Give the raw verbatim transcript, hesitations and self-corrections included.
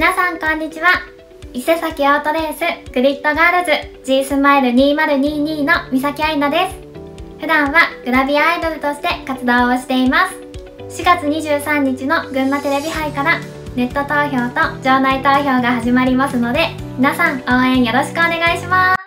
皆さんこんにちは。伊勢崎オートレースグリッドガールズ G スマイルにせんにじゅうにの三崎愛菜です。普段はグラビアアイドルとして活動をしています。しがつにじゅうさんにちの群馬テレビ杯からネット投票と場内投票が始まりますので、皆さん応援よろしくお願いします。